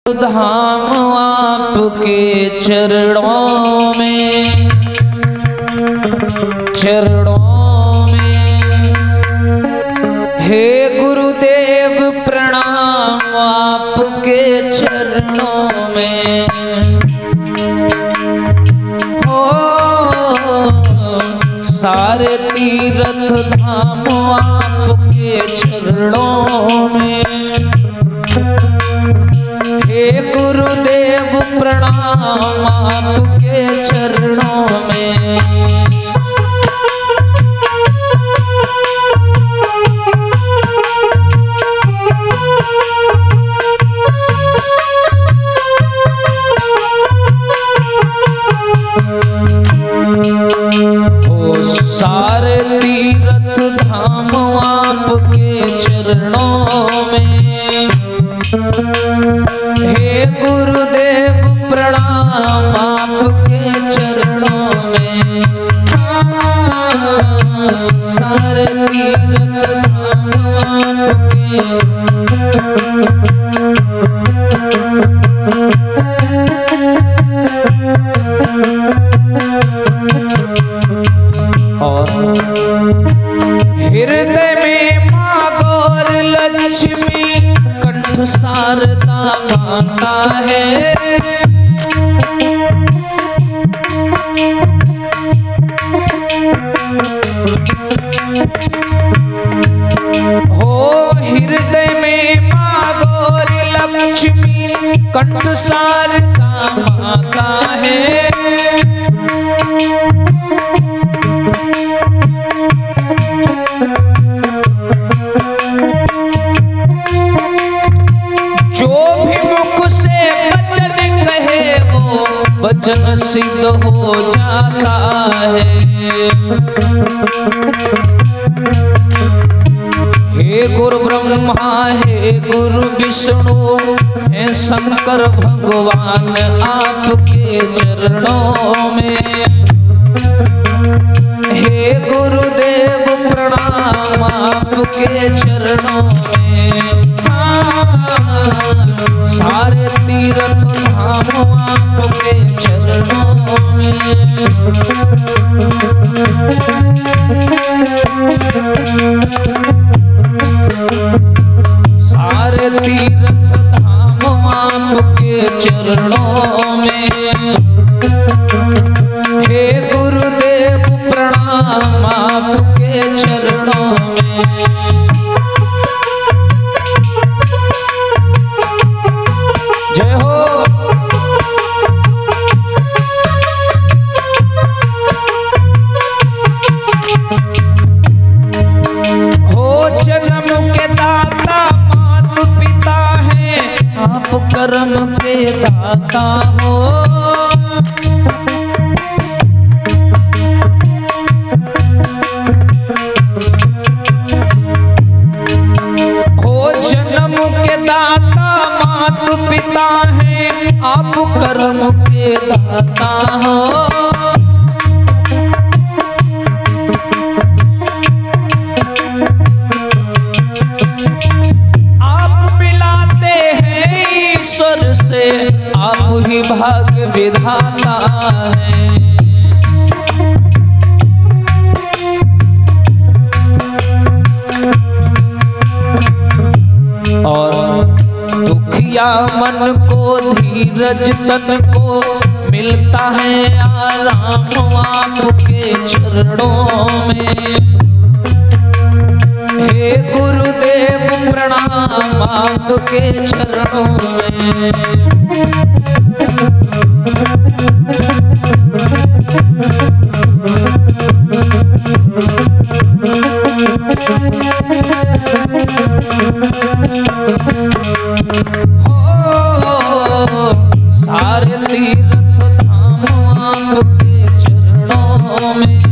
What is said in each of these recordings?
धाम आपके चरणों में, चरणों में। हे गुरुदेव प्रणाम आपके चरणों में। हो सारे तीर्थ धाम आपके चरणों में। हे गुरुदेव प्रणाम आपके चरणों में। ओ सारे तीर्थ धाम आपके चरणों में। हे गुरुदेव प्रणाम आपके चरणों में। सारे तीर्थ धाम आपके। और हृदय में माँ गौर लक्ष्मी कंठ शारदा माता है। हो हृदय में माँ गौर लक्ष्मी कंठ शारदा माता है। जो भी मुख से वचन कहे वो वचन सिद्ध हो जाता है। हे गुरु ब्रह्मा हे गुरु विष्णु हे शंकर भगवान आपके चरणों में। हे गुरुदेव प्रणाम आपके चरणों में। सारे तीर्थ धाम आपके चरणों में। सारे तीर्थ धाम आपके चरणों में। हे गुरुदेव प्रणाम आपके चरणों में। जय हो। हो जन्म के दाता मात पिता है आप कर्म के दाता हो। जन्म के दाता मात पिता है आप कर्म के दाता हो। आप मिलाते हैं ईश्वर से आप ही भाग्य विधाता है। और दुखिया मन को धीरज तन को मिलता है आराम आपके चरणों में। हे गुरुदेव प्रणाम आपके चरणों में। सारे तीर्थ धाम आपके चरणों में।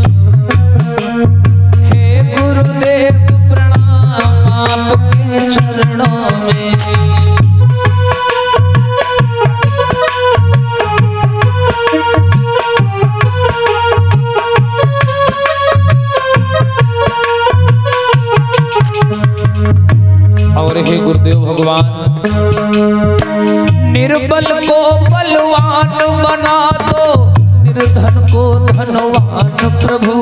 हे गुरुदेव प्रणाम आपके चरणों में। निर्बल को बलवान बना दो, निर्धन को धनवान प्रभु।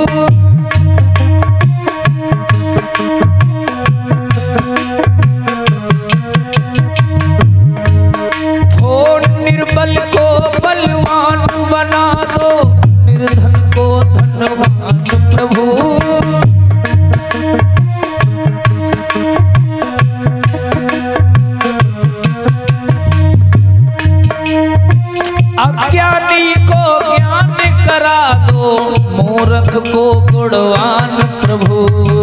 हो निर्बल को बलवान बना दो, निर्धन को धनवान प्रभु। अज्ञानी को ज्ञान करा दो, मूर्ख को गुणवान प्रभु।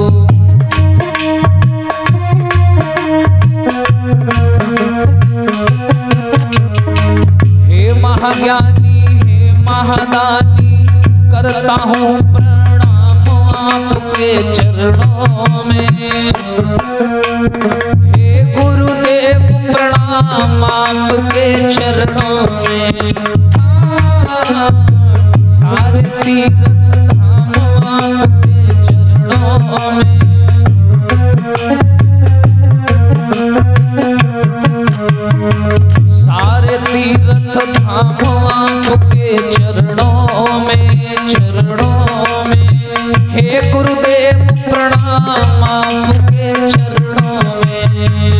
हे महाज्ञानी हे महादानी, करता हूँ प्रणाम आपके चरणों में। हे गुरुदेव प्रणाम आपके चरणों में। सारे तीर्थ धाम आपके चरणों में। सारे तीर्थ धाम आपके चरणों में, चरणों में। हे गुरुदेव प्रणाम आपके चरणों में।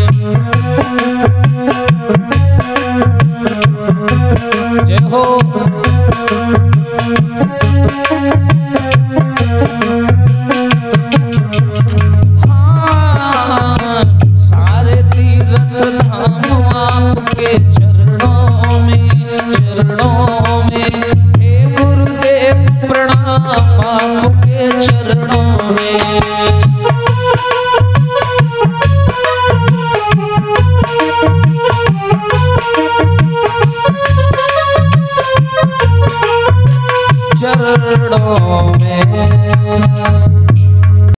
जय हो। हाँ, सारे तीर्थ धाम आपके चरणों में, चरणों में। हे गुरुदेव प्रणाम आपके चरणों में। चरणों में